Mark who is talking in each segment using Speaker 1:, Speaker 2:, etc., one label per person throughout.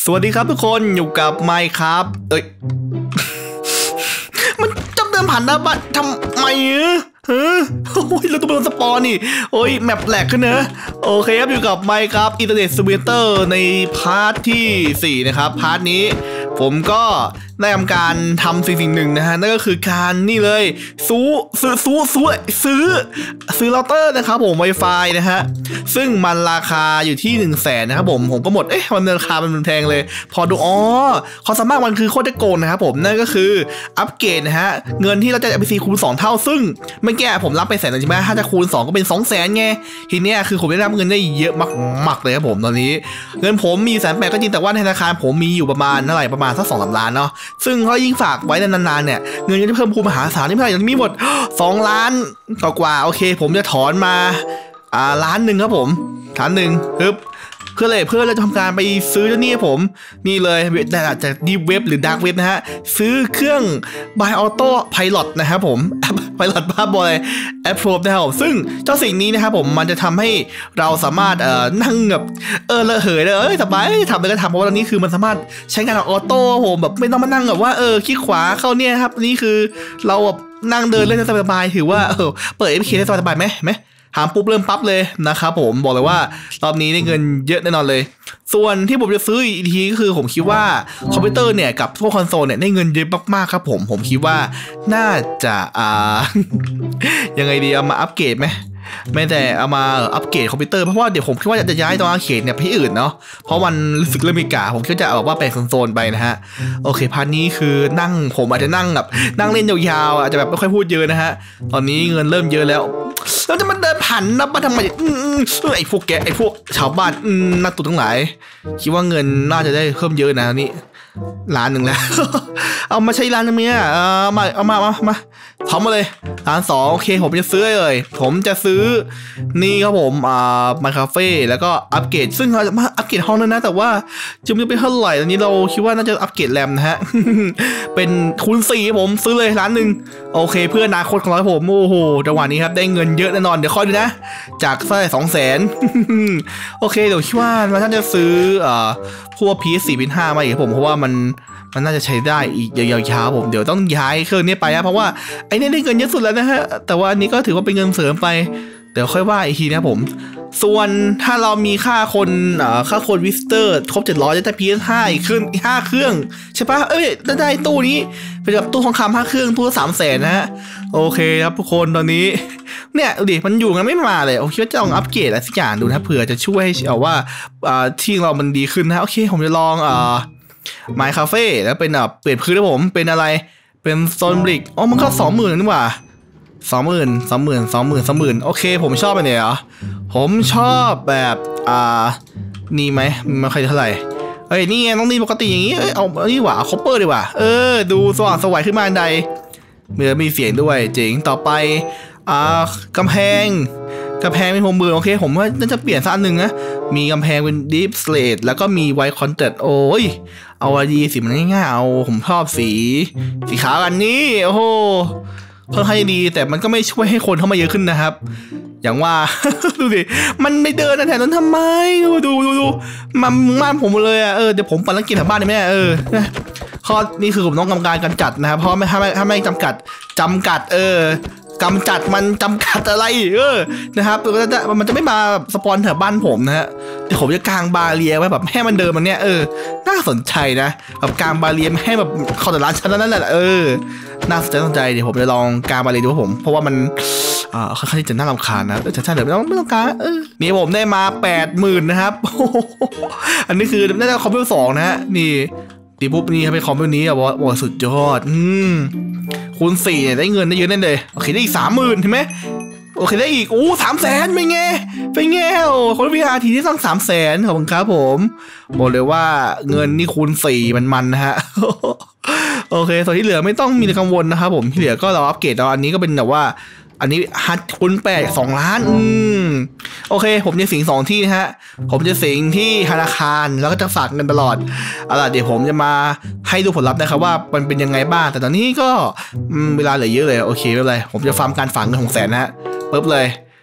Speaker 1: สวัสดีครับทุกคนอยู่กับไมค์ครับมันจำเดิมผ่านหน้าบ้านทำไมโอ้ยเราต้องโดนสปอนนี่โอ้ยแมปแหลกขึ้นนะโอเคครับอยู่กับไมค์ครับอินเทอร์เน็ตซิมูเลเตอร์ในพาร์ทที่4นะครับพาร์ทนี้ผมก็ได้ทำการทำสิ่งหนึ่งนะฮะนั่นก็คือการนี่เลยซื้อเราเตอร์นะครับผม Wi-Fi นะฮะซึ่งมันราคาอยู่ที่ 100,000 นะครับผมก็หมดมันราคามันแพงเลยพอดูความสามารถมันคือโคตรโกงนะครับผมนั่นก็คืออัปเกรดนะฮะเงินที่เราจะเอาไปซีคูณ2 เท่าซึ่งไม่แก้ผมรับไป100,000ใช่ไหมถ้าจะคูณ2ก็เป็น 200,000 ไงทีเนี้ยคือผมได้รับเงินได้เยอะมากเลยครับผมตอนนี้เงินผมมี180,000ก็จริงแต่ว่าในธนาคารผมมีอยู่ประมาณเท่าไหร่ประมาณสัก 2-3 ล้านเนาะซึ่งเขายิ่งฝากไว้นานๆเนี่ยเงินจะเพิ่มพูนมหาศาลนี่ไม่ได้ยังมีหมด2 ล้านกว่าโอเคผมจะถอนมาล้านหนึ่งครับผมล้านหนึ่งเพื่อเราจะทำการไปซื้อเจ้านี่ผมนี่เลยจากดีเว็บหรือดาร์กเว็บนะฮะซื้อเครื่อง Buy Auto Pilot นะครับผม Pilot บ้าบอยแอปโปรนะครับผมซึ่งเจ้าสิ่งนี้นะครับผมมันจะทำให้เราสามารถนั่งแบบระเหยเลยสบายทำอะไรก็ทำเพราะว่าตอนนี้คือมันสามารถใช้งานออโต้ผมแบบไม่ต้องมานั่งแบบว่าคลิกขวาเข้าเนี่ยครับนี่คือเราแบบนั่งเดินเล่นได้สบายถือว่าเปิด APK ได้สบายไหมหามปุ๊บเริ่มปั๊บเลยนะครับผมบอกเลยว่ารอบนี้ได้เงินเยอะแน่นอนเลยส่วนที่ผมจะซื้ออีกทีก็คือผมคิดว่าคอมพิวเตอร์เนี่ยกับพวกคอนโซลเนี่ยได้เงินเยอะมากๆครับผมคิดว่าน่าจะยังไงดีเอามาอัปเกรดไหมไม่แต่เอามาอัปเกรดคอมพิวเตอร์เพราะว่าเดี๋ยวผมคิดว่าจะย้ายตัวอาร์เคดเนี่ยไปที่อื่นเนาะเพราะมันรู้สึกเริ่มมีกาผมคิดว่าจะแบบว่าแปลงโซนไปนะฮะโอเคพาร์ทนี้คือผมอาจจะนั่งแบบนั่งเล่นยาวๆอาจจะแบบไม่ค่อยพูดเยอะนะฮะตอนนี้เงินเริ่มเยอะแล้วจะมันเดินผ่านนับมาทำไมไอ้พวกแกไอ้พวกชาวบ้านนักตุ่ทั้งหลายคิดว่าเงินน่าจะได้เพิ่มเยอะนะนี่ล้านหนึ่งแล้ว เอามาใช้ล้านนึงเนี่ยเอามาพร้อมมาเลยล้าน2โอเคผมจะซื้อเลยผมจะซื้อนี่ครับผมมาคาเฟ่แล้วก็อัปเกรดซึ่งเราจะมาอัปเกรดห้องนั้นนะแต่ว่าจะไม่เป็นเท่าไหร่ตอนนี้เราคิดว่าน่าจะอัปเกรดแรมนะฮะ เป็นคูณ4ผมซื้อเลยล้านหนึ่งโอเคเพื่ออนาคตของเราผมโอ้โหจังหวะนี้ครับได้เงินเยอะแน่นอนเดี๋ยวค่อยดูนะจากสัก200,000 โอเคเดี๋ยวคิดว่าเราท่านจะซื้อพวก PS4 PS5 มาอีกผมเพราะว่ามันน่าจะใช้ได้อีกยาวๆผมเดี๋ยวต้องย้ายเครื่องนี้ไปนะเพราะว่าไอ้นี่ได้เงินเยอะสุดแล้วนะฮะแต่ว่าอันนี้ก็ถือว่าเป็นเงินเสริมไปเดี๋ยวค่อยว่าอีกทีนะผมส่วนถ้าเรามีค่าคนวิสเตอร์ครบ700จะได้ PS5 อีก5 เครื่องใช่ปะได้ตู้นี้เป็นแบบตู้ทองคำ5 เครื่องตู้ละ300,000นะฮะโอเคครับทุกคนตอนนี้เนี่ยดิมันอยู่กันไม่มาเลยโอเคจะลองอัปเกรดอะไรสักอย่างดูนะเผื่อจะช่วยให้ว่าที่เรามันดีขึ้นนะโอเคผมจะลองไมค์คาเฟ่แล้วเป็นเปลี่ยนพื้นนะผมเป็นอะไรเป็นโซนบริกมันก็ 20,000นี่หว่า20,000โอเคผมชอบแบบไหนเหรอผมชอบแบบนี่ไหมไม่ค่อยเท่าไหร่นี่ไงต้องนี่ปกติอย่างนี้เอานี่หว่าคอปเปอร์ดีกว่าดูสว่างสวยขึ้นมาใดมีเสียงด้วยเจ๋งต่อไปกำแพงเป็น60,000โอเคผมว่าน่าจะเปลี่ยนสักอันหนึ่งนะมีกำแพงเป็น Deep Slate แล้วก็มี White Contrast โอ้ยเอาดีสีมันง่ายๆเอาผมชอบสีขาวกันนี่โอ้โหค่อนข้างดีแต่มันก็ไม่ช่วยให้คนเข้ามาเยอะขึ้นนะครับอย่างว่า ดูดิมันไม่เดินแถวนั้นทำไมดูมันผมเลยเดี๋ยวผมปั่นแล้วกินแถวบ้านได้ไหมข้อนี่คือผมต้องกำการกันจัดนะครับเพราะถ้าไม่จำกัดกำจัดมันจำกัดอะไรนะครับมันจะไม่มาสปอนแถวบ้านผมนะฮะเดี๋ยวผมจะกางบาเรียไว้แบบให้มันเดินมันเนี่ยน่าสนใจนะแบบกางบาเรียให้แบบเข้าแต่ร้านชั้นนั่นแหละน่าสนใจเดี๋ยวผมจะลองกางบาเรียดูผมเพราะว่ามันค่อนข้างที่จะน่ารำคาญนะแต่เดี๋ยวไม่ต้องกางนี่ผมได้มา 80,000 นะครับอันนี้คือน่าจะคอมพิวเตอร์2นะฮะนี่ตีปุ๊บนี่ครับเป็นคอมพิวเตอร์นี้บอกสุดยอดคูณ4เนี่ยได้เงินได้เยอะแน่เลยโอเคได้อีก 30,000 เห็นไหมโอเคได้อีก300,000เป็นไงคนวิทยาทีที่ต้อง300,000ขอบคุณครับผมบอกเลยว่าเงินนี่คูณ4มันนะฮะ โอเคส่วนที่เหลือไม่ต้องมีกังวลนะครับผมที่เหลือก็เราอัปเกรดแล้วอันนี้ก็เป็นแบบว่าอันนี้ฮัทคูณ8 2 ล้านโอเคผมจะสิง2 ที่นะฮะผมจะสิงที่ธนาคารแล้วก็จะฝากเงินตลอดเดี๋ยวผมจะมาให้ดูผลลัพธ์นะครับว่ามันเป็นยังไงบ้างแต่ตอนนี้ก็เวลาเหลือเยอะเลยโอเคไม่เป็นไรผมจะฟาร์มการฝากเงิน600,000นะฮะปุ๊บเลย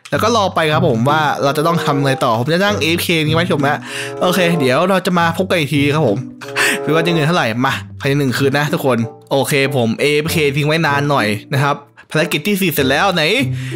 Speaker 1: แล้วก็รอไปครับผมว่าเราจะต้องทำอะไรต่อผมจะนั่ง AFK นี้ไว้ชมนะโอเคเดี๋ยวเราจะมาพบกันอีกทีครับผมหรือว่าจะเงินเท่าไหร่มาภายใน1 คืนนะทุกคนโอเคผม AFK ทิ้งไว้นานหน่อยนะครับภารกิจที่4เสร็จแล้วไหน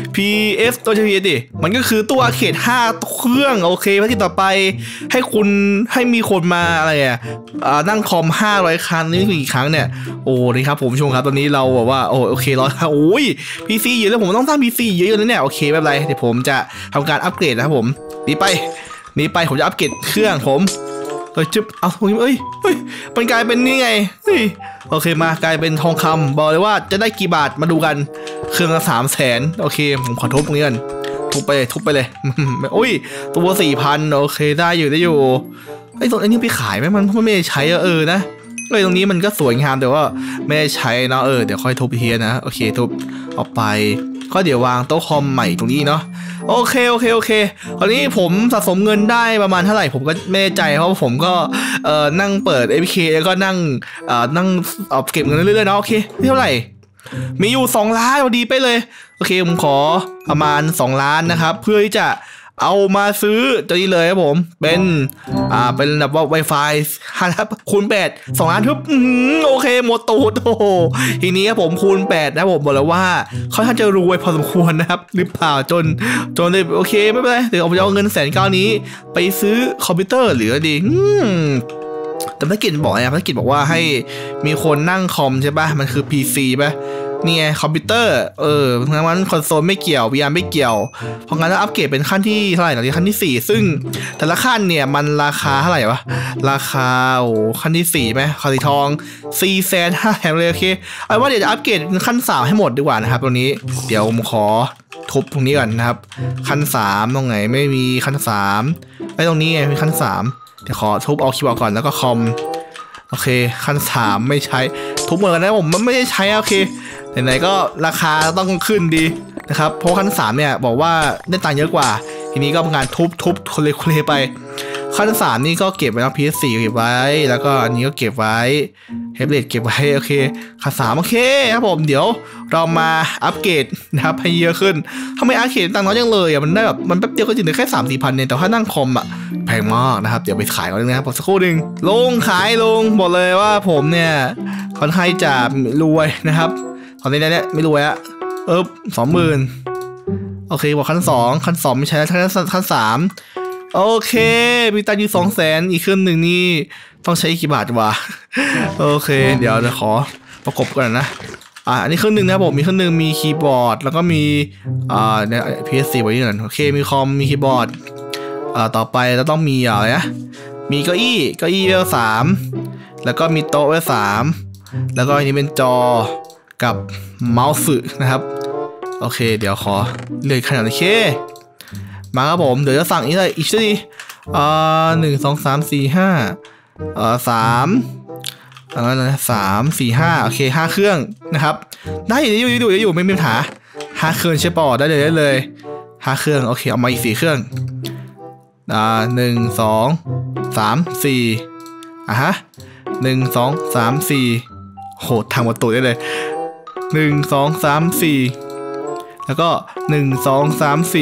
Speaker 1: PS ตัว PS ดิมันก็คือตัวอาร์เคด5 เครื่องโอเคภารกิจต่อไปให้มีคนมาอะไรนั่งคอม500 ครั้งนี่คือกี่ครั้งเนี่ยโอ้นี่ครับผมชมครับตอนนี้เราแบบว่าโอเค100 โอ้ย PC เยอะแล้วผมต้องสร้าง PC เยอะๆเลยเนี่ยโอเคไม่เป็นไรเดี๋ยวผมจะทำการอัปเกรดนะครับผมนี่ไปผมจะอัปเกรดเครื่องผมจึ๊บเอามันกลายเป็นนี่ไงโอเคมากลายเป็นทองคำบอกเลยว่าจะได้กี่บาทมาดูกันเครื่องละ300,000โอเคผมขอทุบตรงนี้กันทุบไปเลยโอ้ยตัว4,000โอเคได้อยู่ตรงนี้ไปขายไหมมันไม่ได้ใช้นะตรงนี้มันก็สวยงามแต่ว่าไม่ได้ใช้เนาะเดี๋ยวค่อยทุบเฮียนะโอเคทุบออกไปก็เดี๋ยววางโต๊ะคอมใหม่ตรงนี้เนาะโอเคตอนนี้ผมสะสมเงินได้ประมาณเท่าไหร่ผมก็ไม่แน่ใจเพราะผมก็นั่งเปิด APK แล้วก็นั่งเก็บเงินเรื่อยๆเนาะโอเคเท่าไหร่มีอยู่2 ล้านพอดีไปเลยโอเคผมขอประมาณ2 ล้านนะครับเพื่อที่จะเอามาซื้อตัวนี้เลยครับผมเป็นแบบว่า Wi-Fi ครับคูณ8 2 ล้านทุบโอเคหมดตูดโอ้โหทีนี้ครับผมคูณ8นะผมบอกเลยว่าค่อนข้างจะรวยพอสมควรนะครับหรือเปล่าจนเลยโอเคไม่เป็นไรเดี๋ยวผมจะเอาเงิน190,000นี้ไปซื้อคอมพิวเตอร์หรือดีแต่ภารกิจบอกภารกิจบอกว่าให้มีคนนั่งคอมใช่ป่ะมันคือ PC ป่ะนี่ไงคอมพิวเตอร์งั้นคอนโซลไม่เกี่ยว VR ไม่เกี่ยวเพราะงั้นเราอัปเกรดเป็นขั้นที่เท่าไหร่ตอนนี้ขั้นที่4ซึ่งแต่ละขั้นเนี่ยมันราคาเท่าไหร่วะราคาขั้นที่4ไหมขอสีทอง450,000เลยโอเคเอาว่าเดี๋ยวจะอัปเกรดขั้น3ให้หมดดีกว่านะครับตรงนี้เดี๋ยวผมขอทุบตรงนี้ก่อนนะครับขั้น3ตรงไหนไม่มีขั้น3ตรงนี้ไงมีขั้น3เดี๋ยวขอทุบเอาคีย์บอร์ดก่อนแล้วก็คอมโอเคขั้น3ไม่ใช้ทุบเหมือนกันนะผมมันไม่ได้ใช้โอเคไหนๆก็ราคาต้องขึ้นดีนะครับเพราะขั้น3เนี่ยบอกว่าได้ตังค์เยอะกว่าทีนี้ก็ทำงานทุบคนเลยไปขั้น3นี่ก็เก็บไว้นะ PS4 เก็บไว้แล้วก็อันนี้ก็เก็บไว้เฮฟเลดเก็บไว้โอเคขั้น3โอเคครับผมเดี๋ยวเรามาอัปเกรดนะครับให้เยอะขึ้นทำไมอาร์เคดตังค์น้อยจังเลยมันได้แบบมันแป๊บเดียวก็จริงๆแค่3-4 พันเนี่ยแต่ถ้านั่งคอมแพงมากนะครับเดี๋ยวไปขายก่อนนะครับสักครู่หนึ่งขายบอกเลยว่าผมเนี่ยค่อนข้างจะรวยนะครับตอนนี้เนี่ยไม่รวยอะ20,000โอเคบอกขั้น2ไม่ใช่แล้วขั้น3โอเคมีตังค์อยู่200,000อีกครึ่งหนึ่งนี่ต้องใช้กี่บาทวะโอเคเดี๋ยวขอประกบกันนะอันนี้เครื่องหนึ่งนะผมมีเครื่องหนึ่งมีคีย์บอร์ดแล้วก็มีเนี่ย PS4 ไว้นี่ก่อนโอเคมีคอมมีคีย์บอร์ดต่อไปเราต้องมีอะไรนะมีเก้าอี้เวล3แล้วก็มีโต๊ะเวล3แล้วก็อันนี้เป็นจอกับเมาส์นะครับโอเคเดี๋ยวขอเลื่อนขนาดโอเคมาครับผมเดี๋ยวจะสั่งอีกเลยอีกชุดดี1 2 3 4 5 3อะไรนะ3 4 5โอเค5 เครื่องนะครับได้อยู่ไม่มีปัญหา5 เครื่องใช่ป่ะได้เลย5 เครื่องโอเคเอามาอีก4 เครื่อง1 2 3 4ฮะ1 2 3 4โหทางประตูได้เลย1 2 3 4แล้วก็1 2 3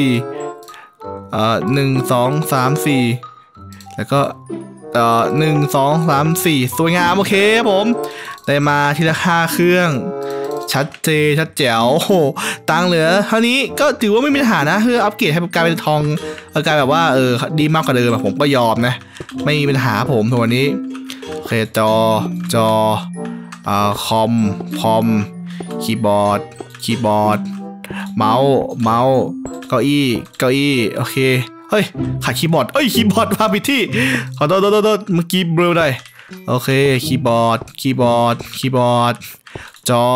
Speaker 1: 41 2 3 4แล้วก็1 2 3 4สวยงามโอเคครับผมได้มาทีละ5 เครื่องชัดแจ๋วโหตังเหลือเท่านี้ก็ถือว่าไม่มีปัญหานะคืออัปเกรดให้กลายเป็นทองกลายแบบว่าดีมากกว่าเดิมผมก็ยอมนะไม่มีปัญหาผมตัวนี้โอเคจอคอมคีย์บอร์ดเมาส์เก้าอี้โอเคเฮ้ยขาดคีย์บอร์ดคีย์บอร์ดมาผิดที่ขอโทษเมื่อกี้เบลอได้โอเคคีย์บอร์ดจอ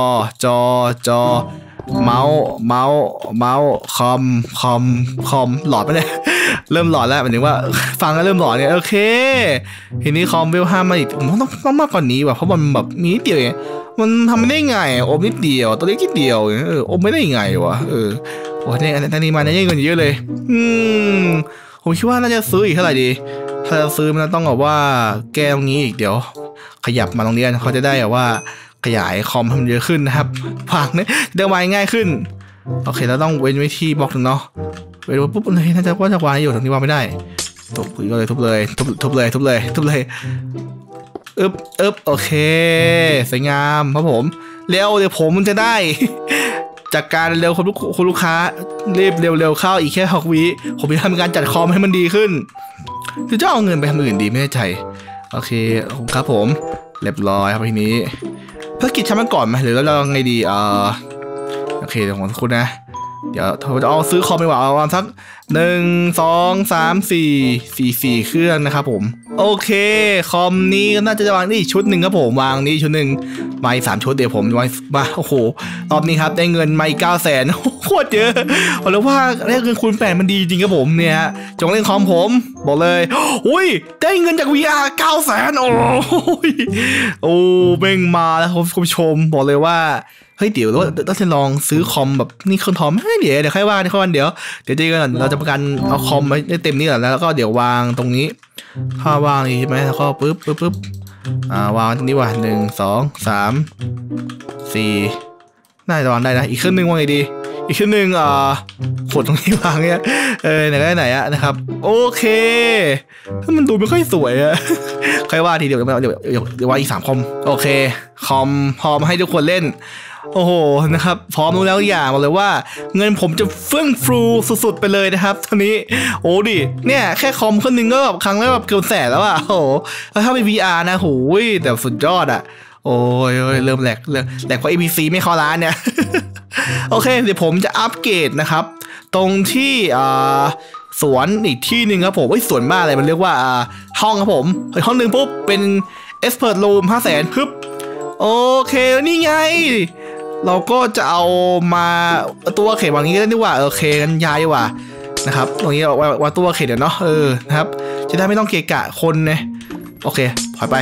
Speaker 1: เมาส์คอมหลอดไปเลยเริ่มหลอดแล้วหมายถึงว่าฟังก็เริ่มหลอดเนี่ยโอเคทีนี้คอมเวล5มาอีกผมต้องมากกว่านี้ว่ะเพราะมันแบบมีนิดเดียวเองมันทำไม่ได้ไงอมนิดเดียวตัวเล็กนิดเดียวอมไม่ได้ไงวะโอ้เนี่ยอันนี้มาเนี่ยเงินเยอะเลยผมคิดว่าน่าจะซื้ออีกเท่าไหร่ดีถ้าจะซื้อมันต้องแบบว่าแก้ตรงนี้อีกเดี๋ยวขยับมาตรงนี้เขาจะได้แบบว่าขยายคอมให้มันเยอะขึ้นนะครับผังเนี่ยเดินไวง่ายขึ้นโอเคแล้วต้องเว้นไว้ที่บล็อกหนึ่งเนาะไปดูปุ๊บเลยน่าจะว่าจะวางอยู่ตรงนี้วางไม่ได้ทุบเลยทุบเลยทุบเลยโอเคสวยงามครับผมเร็วเดี๋ยวผมมันจะได้จากการเร็วคุณลูกค้ารีบเร็วเข้าอีกแค่6 วิผมจะทำการจัดคอมให้มันดีขึ้นคือจะเอาเงินไปทำอื่นดีไม่แน่ใจโอเคครับผมเรียบร้อยครับทีนี้ภารกิจทำมันก่อนไหมหรือเราไงดีโอเคเดี๋ยวของคุณนะเดี๋ยวเราจะเอาซื้อคอมไปว่าเอาสัก1 2 3 4 เครื่องนะครับผมโอเคคอมนี้น่าจะวางนี่ชุดหนึ่งครับผมวางนี่ชุดหนึ่งมาอีก3 ชุดเดี๋ยวผมวางมาโอ้โหรอบนี้ครับได้เงินมาอีก900,000โคตรเยอะบอกเลยว่าได้เงินคูณ8มันดีจริงครับผมเนี่ยจงเล่นคอมผมบอกเลยอุ้ยได้เงินจาก VR 900,000โอ้เบ่งมาแล้วคุณผู้ชมบอกเลยว่าเฮ้ยเดี๋ยวเราจะลองซื้อคอมแบบนี่เครื่องทอมไม่เดี๋ยวค่อยว่าในข้อวันเดี๋ยวเจอกันเราจะประกันเอาคอมไว้ได้เต็มนี่ก่อนแล้วก็เดี๋ยววางตรงนี้ถ้าวางนี่ใช่ไหมแล้วก็ปึ๊บวางตรงนี้ว่ะ1 2 3 4น่าจะวางได้นะอีกเครื่องนึงวางไงดีอีกเครื่องนึงขดตรงนี้วางเนี่ยไหนอะนะครับโอเคถ้ามันดูไม่ค่อยสวยอะค่อยว่าทีเดียววางอีก3 คอมโอเคคอมพร้อมให้ทุกคนเล่นโอ้โหนะครับพร้อมแล้วอย่างบอกเลยว่าเงินผมจะเฟื่องฟูสุดๆไปเลยนะครับตอนนี้โอ้ดิเนี่ยแค่คอมเครื่องนึงก็แบบครั้งแล้วแบบเกือบ100,000แล้วอะโอ้โหแล้วถ้าเป็น VR นะโหยแต่สุดยอดอะโอ้ยเริ่มแหลกเพราะ ABC ไม่เข้าร้านเนี่ยโอเคเดี๋ยวผมจะอัปเกรดนะครับตรงที่สวนอีกที่หนึ่งครับผมสวนบ้านอะไรมันเรียกว่าห้องครับผมห้องหนึ่งปุ๊บเป็น Expert Room 500,000ปึ๊บโอเคนี่ไงเราก็จะเอามาตัวเขตวางนี้ได้ดีกว่าโอเคกันย้ายว่ะนะครับตรงนี้ว่าตัวเขตเดี๋ยวเนาะนะครับจะได้ไม่ต้องเกะกะคนนะโอเคถอยไป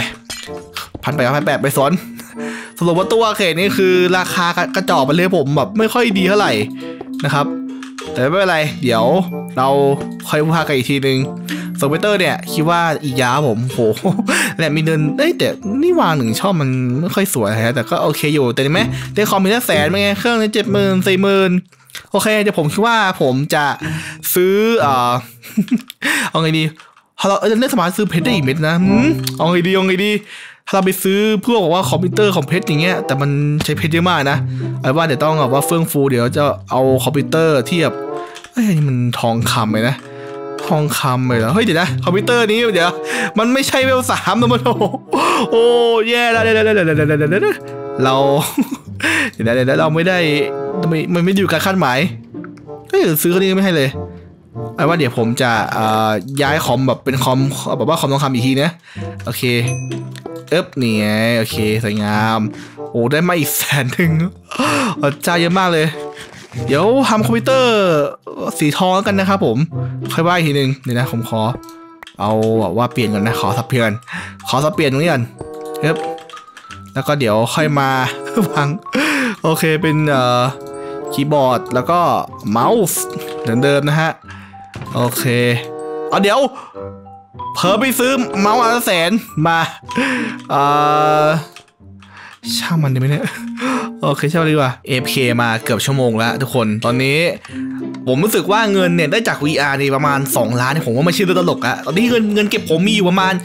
Speaker 1: 1,800ไปสวนสรุปว่าตัวเขตนี่คือราคากระจอกไปเลยผมแบบไม่ค่อยดีเท่าไหร่นะครับแต่ไม่เป็นไรเดี๋ยวเราค่อยว่ากันอีกทีนึงโซเวเตอร์เนี่ยคิดว่าอีกยาผมโหและมีเดินแต่นี่วาง1 ช่องมันไม่ค่อยสวยฮะแต่ก็โอเคอยู่แต่เห็นไหมได้คอมพิวเตอร์100,000ไงเครื่องนี้70,000 40,000โอเคเดี๋ยวผมคิดว่าผมจะซื้อเอาไงดีเราได้สามารถซื้อเพชรได้อีกเม็ดนะเอาไงดีถ้าเราไปซื้อเพื่อบอกว่าคอมพิวเตอร์ของเพชรอย่างเงี้ยแต่มันใช้เพชรเยอะมากนะไอ้ว่าเดี๋ยวต้องแบบว่าเฟื่องฟูเดี๋ยวจะเอาคอมพิวเตอร์เทียบนี่มันทองคำเลยนะทองคำเลยเหรอเฮ้ยเดี๋ยวนะคอมพิวเตอร์นี้เดี๋ยวมันไม่ใช่เวล3นะมันโอ้แย่แล้วเราเดี๋ยวเราไม่ได้มันไม่อยู่การคาดหมายซื้อคนนี้ไม่ให้เลยไอ้ว่าเดี๋ยวผมจะย้ายคอมแบบเป็นคอมแบบว่าคอมทองคำอีกทีนะโอเคนี่ไงโอเคสวยงามโอ้ได้มาอีก100,000จ่ายเยอะมากเลยเดี๋ยวทำคอมพิวเตอร์สีทองแล้วกันนะครับผมค่อยว่าอีกทีนึงเดี๋ยวนะผมขอเอาแบบว่าเปลี่ยนก่อนนะขอสับเปลี่ยนตรงนี้ก่อนแล้วก็เดี๋ยวค่อยมาวางโอเคเป็นคีย์บอร์ดแล้วก็เมาส์เหมือนเดิมนะฮะโอเคเดี๋ยวเผลอไปซื้อเมาส์100,000มาช่างมันได้ไหมเนี่ยโอเคช่างดีกว่า AFK มาเกือบชั่วโมงแล้วทุกคนตอนนี้ผมรู้สึกว่าเงินเนี่ยได้จาก VR นี่ประมาณ2 ล้านผมว่าไม่ใช่เรื่องตลกอะตอนนี้เงินเก็บผมมีอยู่ประมาณ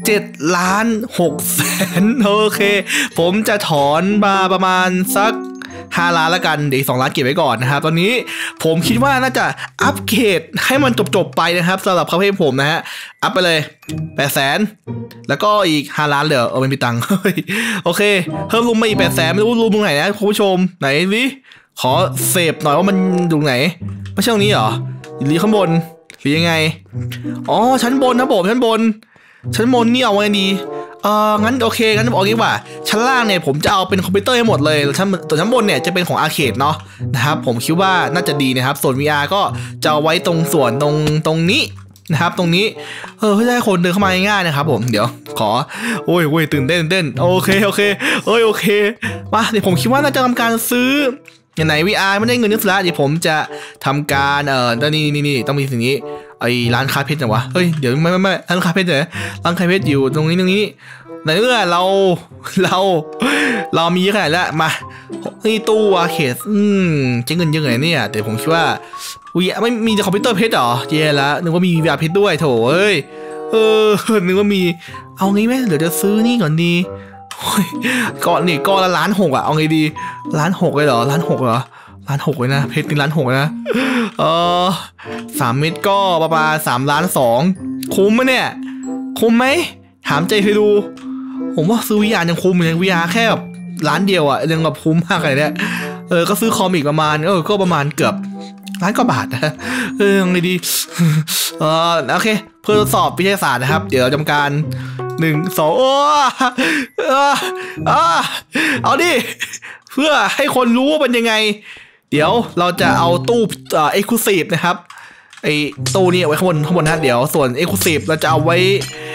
Speaker 1: 7,600,000โอเคผมจะถอนมาประมาณสัก5 ล้านละกันเดี๋ยว2 ล้านเก็บไว้ก่อนนะครับตอนนี้ผมคิดว่าน่าจะอัปเกรดให้มันจบไปนะครับสำหรับคาเฟ่ผมนะฮะอัพไปเลย800,000แล้วก็อีก5 ล้านเหลือไม่มีตังค์โอเคเพิ่มรูมมาอีก800,000ไม่รู้รูมตรงไหนนะคุณผู้ชมไหนดิขอเสพหน่อยว่ามันตรงไหนไม่ใช่ตรงนี้เหรอหรือข้างบนหรือยังไงชั้นบนนะผมชั้นบนนี่เอาไว้ดีงั้นโอเคงั้นบอกงี้ว่าชั้นล่างเนี่ยผมจะเอาเป็นคอมพิวเตอร์ให้หมดเลยส่วนชั้นบนเนี่ยจะเป็นของอาร์เคดเนาะนะครับผมคิดว่าน่าจะดีนะครับส่วน VR ก็จะเอาไว้ตรงส่วนตรงนี้นะครับตรงนี้เพื่อให้คนเดินเข้ามาง่ายๆนะครับผมเดี๋ยวขอโอ้ยตื่นเต้นโอเคโอเคมาเดี๋ยวผมคิดว่าน่าจะทำการซื้ออย่างไหน VR ไม่ได้เงินนึกละเดี๋ยวผมจะทำการนี่ต้องมีสิ่งนี้ไอ้ร้านค้าเพชรนะวะเฮ้ยเดี๋ยวไม่ร้านค้าเพชรเหรอร้านค้าเพชรอยู่ตรงนี้ในเมื่อเราเรามีขนาดแล้วมานี่ตู้อาร์เคดใช้เงินเยอะไงเนี่ยแต่ผมคิดว่าไม่มีแต่คอมพิวเตอร์เพชรหรอเย่แล้วนึกว่ามีVRเพชรด้วยโถเอ้ยนึกว่ามีเอางี้ไหมเดี๋ยวจะซื้อนี่ก่อนดีก่อนนี่ก้อนละ1,600,000อะเอาไงดี1,600,000เลยเหรอ1,600,000เหรอ1,600,000เลยนะเพชรนี่1,600,000นะ3 เม็ดก็ประมาณ3,200,000คุ้มไหมเนี่ยคุ้มไหมถามใจเคยดูผมว่าซื้อVRยังคุ้มเลยVRแค่แบบ1,000,000อะยังแบบคุ้มมากเลยเนี่ยก็ซื้อคอมอีกประมาณก็ประมาณเกือบ1,000,000 กว่าบาทนะไงดีโอเคเพื่อทดสอบวิทยาศาสตร์นะครับเดี๋ยวเราทำการ1 2เอาดิเพื่อให้คนรู้ว่าเป็นยังไงเดี๋ยวเราจะเอาตู้Exclusive นะครับไอ้ตู้นี้ไว้ข้างบนนะเดี๋ยวส่วน Exclusive เราจะเอาไว้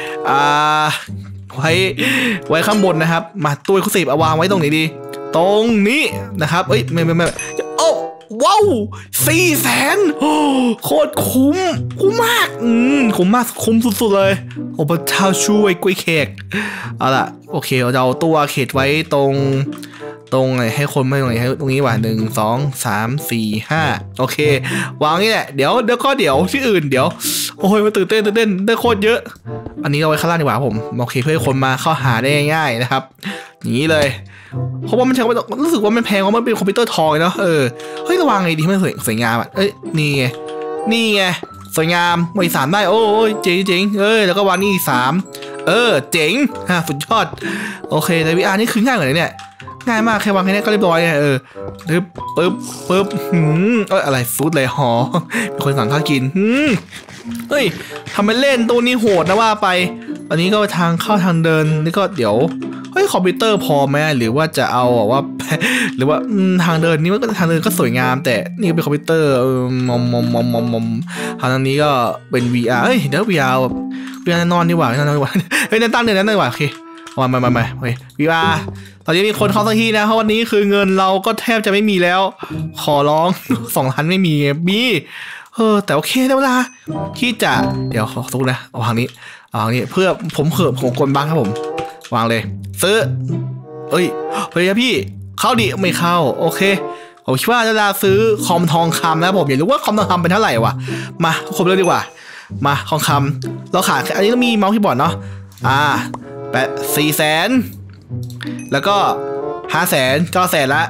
Speaker 1: ไว้ข้างบนนะครับมาตู้Exclusiveเอาวางไว้ตรงไหนดีตรงนี้นะครับไม่โอ้ว้าว400,000โคตรคุ้มมากคุ้มมากคุ้มสุดๆเลยโอ้พระเจ้าช่วยกล้วยแขกเอาล่ะโอเคเราจะเอาตัวเขตไว้ตรงไหนให้คนไม่ตรงไหนให้ตรงนี้ว่ะ1 2 3 4 5โอเควางนี่แหละเดี๋ยวที่อื่นเดี๋ยวโอ้ยมันตื่นเต้นได้โคตรเยอะอันนี้เอาไว้ข้างล่างดีกว่าผมโอเคเพื่อให้คนมาเข้าหาได้ง่ายนะครับอย่างนี้เลยเพราะว่ามันใช้รู้สึกว่ามันแพงเพราะมันเป็นคอมพิวเตอร์ทองเนาะเฮ้ยระวังไงดีให้มันสวยงามอ่ะนี่ไงสวยงามไว้3ได้โอ้ยเจ๋งแล้วก็วางนี่3เจ๋งสุดยอดโอเคแต่ VR นี่คือง่ายกว่าเนี่ยง่ายมากแค่วางแค่นี้ก็เรียบร้อยปึ๊บอะไรฟูดเลยหอมีคนสั่งข้าวกินเฮ้ยทำเป็นเล่นตัวนี้โหดนะว่าไปอันนี้ก็ทางเข้าทางเดินนี่ก็เดี๋ยวคอมพิวเตอร์พอไหมหรือว่าจะเอาว่าหรือว่าทางเดินนี่มันก็ทางเดินก็สวยงามแต่นี่เป็นคอมพิวเตอร์ทางนี้ก็เป็น VR เดี๋ยว VR นอนดีกว่านั่นตั้งเดินนั่นดีกว่าโอเคมาโอเค VR ตอนนี้มีคนเข้าสักทีนะเพราะวันนี้คือเงินเราก็แทบจะไม่มีแล้วขอร้อง2 ล้านไม่มีแต่โอเคได้เวลาที่จะเดี๋ยวขอสู้นะเอาทางนี้เพื่อผมกดบ้างครับผมวางเลยซื้อเฮ้ยพี่เข้าดิไม่เข้าโอเคผมคิดว่าจะซื้อคอมทองคำนะผมอยากรู้ว่าคอมทองคำเป็นเท่าไหร่วะมาครบเลยดีกว่ามาทองคำเราขาดอันนี้ต้องมีเมาส์คีย์บอร์ดเนาะ400,000แล้วก็500,000 900,000ละ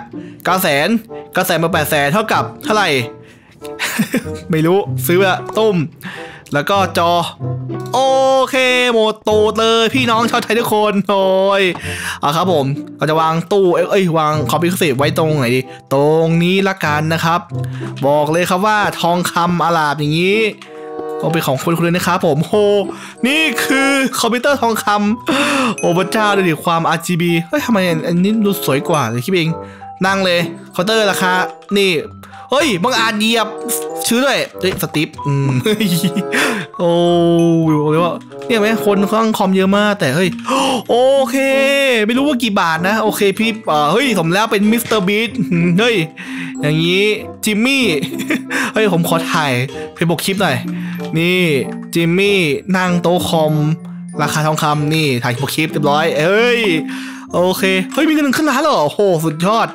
Speaker 1: 900,000มา800,000เท่ากับเท่าไหร่ ไม่รู้ซื้อละตุ้มแล้วก็จอโอเคหมดตูดเลยพี่น้องชาวไทยทุกคนโอ้ยครับผมเราจะวางตู้วางคอมพิวเตอร์ไว้ตรงไหนดีตรงนี้ละกันนะครับบอกเลยครับว่าทองคำอลามอย่างนี้ก็เป็นของคุณเลยนะครับผมโหนี่คือคอมพิวเตอร์ทองคำโอ้พระเจ้าดูดิความ RGB ทำไมอันนี้ดูสวยกว่าเลยคิดเองนั่งเลยคอมพิวเตอร์ราคานี่บางอาจเหยียบชื่อด้วยสตีฟโอ้เรียกว่าเนี่ยไหมคนข้างคอมเยอะมากแต่โอเคไม่รู้ว่ากี่บาทนะโอเคพี่สมแล้วเป็นมิสเตอร์บีทอย่างนี้จิมมี่ผมขอถ่ายเพจบกคลิปหน่อยนี่จิมมี่นั่งโต๊ะคอมราคาทองคำนี่ถ่ายบกคลิปเรียบร้อยโอเคมีเงินขึ้นล้านเหรอโอ้โหสุดยอด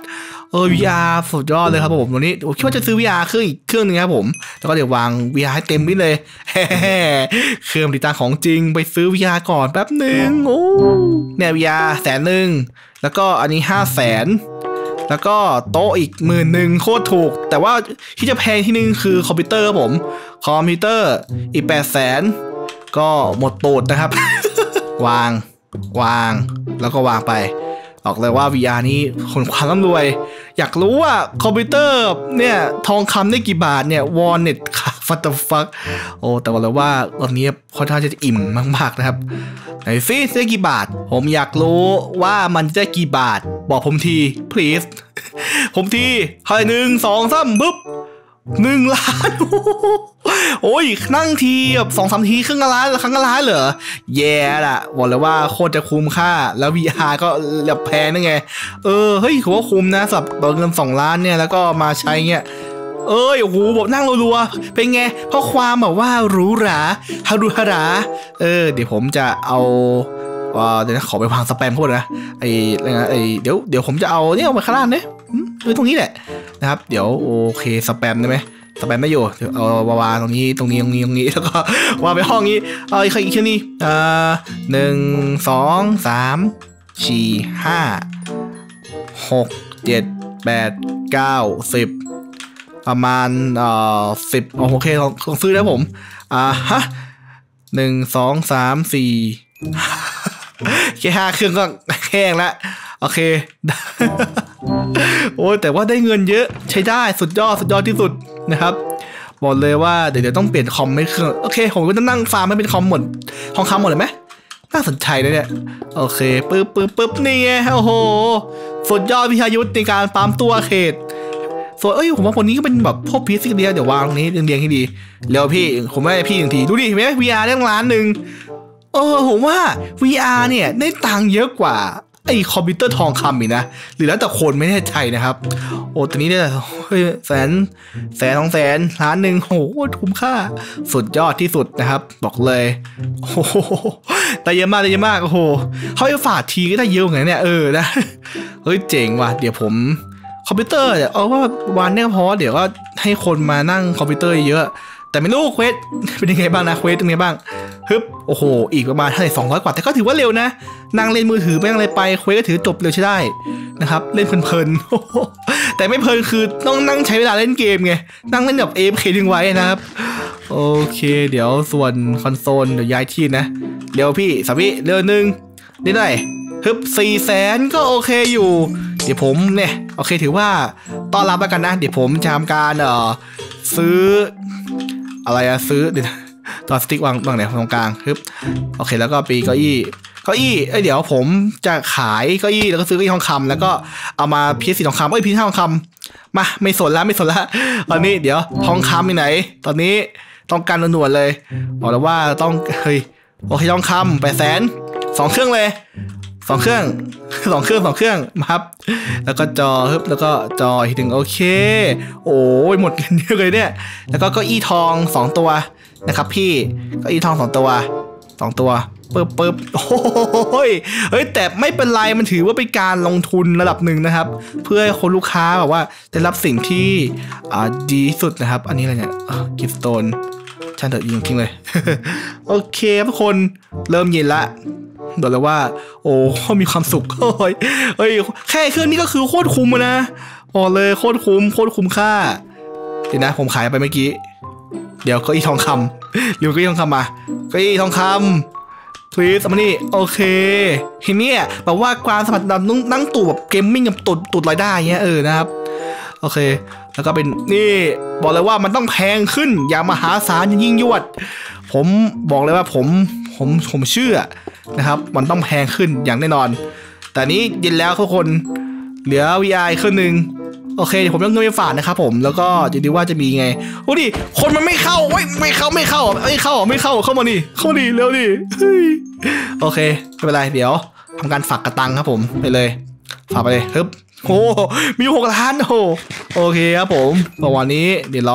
Speaker 1: VR สุดยอดเลยครับผมวันนี้ผมคิดว่าจะซื้อ VR เครื่องอีกเครื่องนึงครับผมแล้วก็เดี๋ยววาง VR ให้เต็มไปเลยเครื่องติดตั้งของจริงไปซื้อ VR ก่อนแป๊บหนึ่งโอ้เนี่ย VR 100,000แล้วก็อันนี้500,000แล้วก็โต๊ะอีก10,000โคตรถูกแต่ว่าที่จะแพงที่นึงคือคอมพิวเตอร์ครับผมคอมพิวเตอร์อีก800,000ก็หมดตูดนะครับ วางแล้วก็วางไปบอกเลยว่า VR นี้คนความร่ำรวยอยากรู้ว่าคอมพิวเตอร์เนี่ยทองคำได้กี่บาทเนี่ยวอลเน็ตค่ะฟัตเตอร์ฟักแต่บอกเลยว่าตอนนี้ค่อนข้างจะอิ่มมากๆนะครับไหนซิได้กี่บาทผมอยากรู้ว่ามันจะได้กี่บาทบอกผมที please ผมทีให้1 2 3ปุ๊บ1 ล้านโอ้ยนั่งทีแบบ2-3 ทีครึ่งล้านเหรอแย่ละบอกเลยว่าโคตรจะคุ้มค่าแล้ว VR ก็แบบแพงนั่นไงผมว่าคุ้มนะสำหรับเงิน2 ล้านเนี่ยแล้วก็มาใช้เงี้ยโอ้โหแบบนั่งรัวๆเป็นไงเพราะความแบบว่าหรูหราฮารุฮาราเดี๋ยวผมจะเอาเดี๋ยวนะขอไปวางสแปมเข้าไปนะอะไรนะเดี๋ยวผมจะเอาเนี่ยเอาไปข้างล่างเนี่ยตรงนี้แหละนะครับเดี๋ยวโอเคสแปมได้ไหมสแปมไม่อยู่เดี๋ยวเอาวางตรงนี้แล้วก็วางไปห้องนี้อีกแค่นี้1 2 3 4 5 6 7 8 9 10ประมาณ10โอเคลองซื้อแล้วผมฮะ1 2 3 4แค่5 เครื่องก็แห้งแล้วโอเคโอ้แต่ว่าได้เงินเยอะใช้ได้สุดยอดที่สุดนะครับบอกเลยว่าเดี๋ยวต้องเปลี่ยนคอมให้เครื่องโอเคผมก็จะนั่งฟาร์มให้เป็นคอมหมดทองคำหมดเลยไหมน่าสนใจเลยเนี่ยโอเคปึ๊บนี่ไงโอ้โหสุดยอดวิทยุทธ์ในการฟาร์มตัวเขตส่วนผมว่าคนนี้ก็เป็นแบบพวกพีซเดียวเดี๋ยววางตรงนี้เรียงให้ดีแล้วพี่ผมไม่ให้พี่1 ทีดูดิเห็นไหม VR ได้1 ล้านผมว่า VR เนี่ยได้ตังค์เยอะกว่าไอ้คอมพิวเตอร์ทองคำอีกนะหรือแล้วแต่คนไม่แน่ใจนะครับโอ้ตอนนี้เนี่ย100,000 200,000 ล้าน1โหคุ้มค่าสุดยอดที่สุดนะครับบอกเลยโอ้โหได้เยอะมากโอ้โหเขาไปฝากทีก็ได้เยอะไงเนี่ยนะเจ๋งว่ะเดี๋ยวผมคอมพิวเตอร์เดี๋ยวว่าวันนี้พอเดี๋ยวก็ให้คนมานั่งคอมพิวเตอร์เยอะแต่ไม่รู้เควสเป็นยังไงบ้างนะเควสเป็นยังไงบ้างโอ้โหอีกประมาณ200 กว่าแต่ก็ถือว่าเร็วนะนั่งเล่นมือถือไปอะไรไปเควสก็ถือจบเร็วใช่ได้นะครับเล่นเพลินๆแต่ไม่เพลินคือต้องนั่งใช้เวลาเล่นเกมไงนั่งเล่นแบบAFKทิ้งไว้นะครับโอเคเดี๋ยวส่วนคอนโซลเดี๋ยวย้ายที่นะเดี๋ยวพี่สามีเร็วนึงได้ 400,000ก็โอเคอยู่เดี๋ยวผมเนี่ยโอเคถือว่าต้อนรับแล้วกันนะเดี๋ยวผมจะทำการซื้ออะไรซื้อเดี๋ยวตัวสติ๊กวางไหนตรงกลางโอเคแล้วก็ปีเก้าอี้เดี๋ยวผมจะขายเก้าอี้แล้วก็ซื้อเก้าอี้ทองคำแล้วก็เอามาพีซสีทองคำพีซทองคำมาไม่สนละตอนนี้เดี๋ยวทองคำที่ไหนตอนนี้ต้องการหนวดเลยบอกแล้วว่าต้องโอเคทองคำ800,000 2 เครื่องเลย2 เครื่องมาครับแล้วก็จอแล้วก็จออีก1โอเคโอ้ยหมดกันเยอะเลยเนี่ยแล้วก็เก้าอี้ทอง2 ตัวนะครับพี่เก้าอี้ทอง2 ตัวปึ๊บโอ้ยแต่ไม่เป็นไรมันถือว่าเป็นการลงทุนระดับหนึ่งนะครับเพื่อให้คนลูกค้าแบบว่าได้รับสิ่งที่ดีสุดนะครับอันนี้อะไรเนี่ยกิฟต์สโตนฉันเถอะยิงทิ้งเลยโอเคทุกคนเริ่มเย็นละบอกเลยว่าโอ้มีความสุขแค่เครื่องนี้ก็คือโคตรคุ้มนะบอกเลยโคตรคุ้มค่าเดี๋ยวนะผมขายไปเมื่อกี้เดี๋ยวเก้าอี้ทองคำเดี๋ยวเก้าอี้ทองคำมาเก้าอี้ทองคำพลีสมานี่โอเคทีนี้แบบว่าความสามารถนั่งตู่แบบเกมมิ่งกับตุดรายได้เงี้ยนะครับโอเคแล้วก็เป็นนี่บอกเลยว่ามันต้องแพงขึ้นอย่างมหาศาลยิ่งยวดผมบอกเลยว่าผมเชื่อนะครับมันต้องแพงขึ้นอย่างแน่นอนแต่นี้เย็นแล้วทุกคนเหลือ VR เครื่องนึงโอเคผมต้องเงินไปฝากนะครับผมแล้วก็จะดูว่าจะมีไงโอ้ดิคนมันไม่เข้าไม่เข้าเข้ามาดิเร็วดิโอเคไม่เป็นไรเดี๋ยวทำการฝากกระตังครับผมไปเลยฝากไปเลยโอ้มี6 ล้านโอเคครับผมวันนี้เดี๋ยวรอ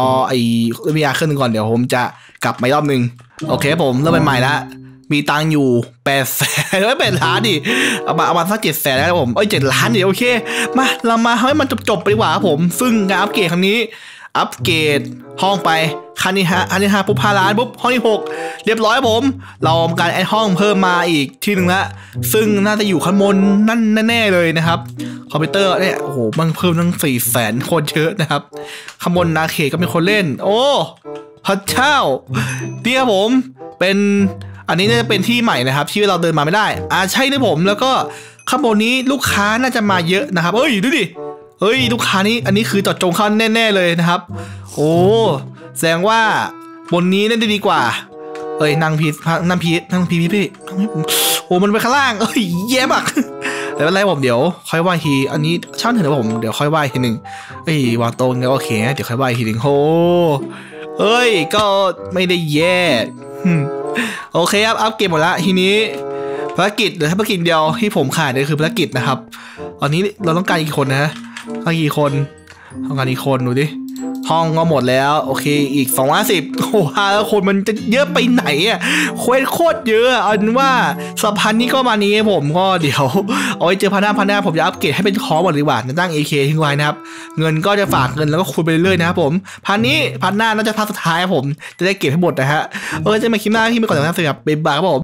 Speaker 1: VR เครื่องนึงก่อนเดี๋ยวผมจะกลับมารอบนึงโอเคผมเริ่มใหม่แล้วมีตังค์อยู่800,000ไม่8 ล้านดิเอามาสัก700,000แล้วผม7 ล้านดิโอเคมาเรามาให้มันจบไปดีกว่าครับผมซึ่งการอัปเกรดครั้งนี้อัปเกรดห้องไปคันนี้ปุ๊บ5 ล้านปุ๊บห้องที่6เรียบร้อยผมเราทำการแอดห้องเพิ่มมาอีกที่นึงละซึ่งน่าจะอยู่ข้างบนนั่นแน่เลยนะครับคอมพิวเตอร์เนี่ยโอ้โหมันเพิ่มตั้ง400,000 คนเยอะนะครับข้างบนนาเขตก็มีคนเล่นโอ้พระเจ้าที่ครับผมเป็นอันนี้น่าจะเป็นที่ใหม่นะครับที่เราเดินมาไม่ได้ใช่เลยผมแล้วก็ข้างบนนี้ลูกค้าน่าจะมาเยอะนะครับดูดิลูกค้านี้อันนี้คือจอดจงเข้าแน่ๆเลยนะครับโอ้แสดงว่าบนนี้น่าจะดีกว่านั่งพีพี่โอ้มันไปข้างล่างแย่มากแต่เป็นไรผมเดี๋ยวค่อยว่าทีอันนี้ช่างเถอะผมเดี๋ยวค่อยว่าทีหนึ่งวางโต๊ะงั้นโอเคเดี๋ยวค่อยว่าทีหนึ่งก็ไม่ได้แย่โอเคครับอัพเกมหมดแล้วทีนี้ภารกิจเหลือแค่ภารกิจเดียวที่ผมขาดเลยคือภารกิจนะครับตอนนี้เราต้องการกี่คนนะกี่คนต้องการกี่คนดูดิห้องก็หมดแล้วโอเคอีก250โอ้โหแล้วคนมันจะเยอะไปไหนอ่ะเควสโคตรเยอะเอาเป็นว่าสัปพันธ์นี้ก็มานี้ผมก็เดี๋ยวเอาไว้เจอพันหน้าผมจะอัปเกรดให้เป็นคอหมดดีกว่าจะตั้ง AK ทิ้งไว้นะครับเงินก็จะฝากเงินแล้วก็คูณไปเรื่อยๆนะครับผมพันหน้าน่าจะพันสุดท้ายผมจะได้เก็บให้หมดนะฮะจะมาคลิปหน้าที่ไปก่อนนะครับสำหรับบ๊ายบายครับผม